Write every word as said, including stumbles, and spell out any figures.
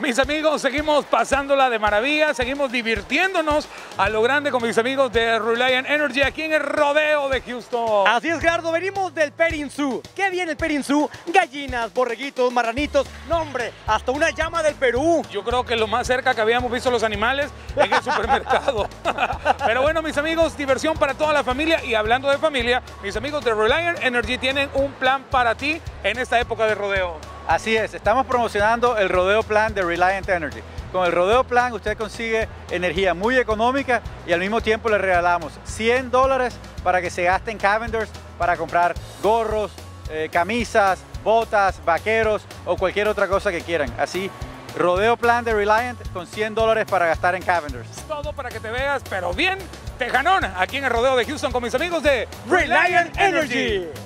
Mis amigos, seguimos pasándola de maravilla, seguimos divirtiéndonos a lo grande con mis amigos de Reliant Energy aquí en el rodeo de Houston. Así es, Gerardo, venimos del Petting Zoo. ¿Qué viene el Petting Zoo? Gallinas, borreguitos, marranitos, no hombre, hasta una llama del Perú. Yo creo que lo más cerca que habíamos visto los animales en el supermercado. Pero bueno, mis amigos, diversión para toda la familia. Y hablando de familia, mis amigos de Reliant Energy tienen un plan para ti en esta época de rodeo. Así es, estamos promocionando el Rodeo Plan de Reliant Energy. Con el Rodeo Plan usted consigue energía muy económica y al mismo tiempo le regalamos cien dólares para que se gaste en Cavender's para comprar gorros, eh, camisas, botas, vaqueros o cualquier otra cosa que quieran. Así, Rodeo Plan de Reliant con cien dólares para gastar en Cavender's. Todo para que te veas, pero bien tejanona, aquí en el rodeo de Houston con mis amigos de Reliant Energy.